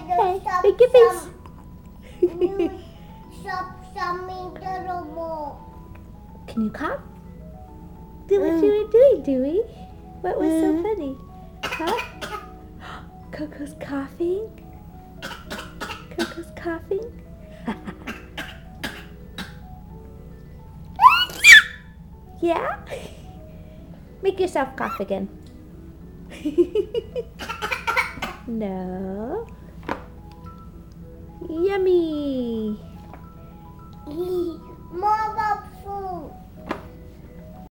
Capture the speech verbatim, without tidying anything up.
Okay, make your face. You stop something the remote. Can you cough? Do what you were doing, Dewey. What was so funny? Huh? Coco's coughing? Coco's coughing? Yeah? Make yourself cough again. No. Yummy. Mom,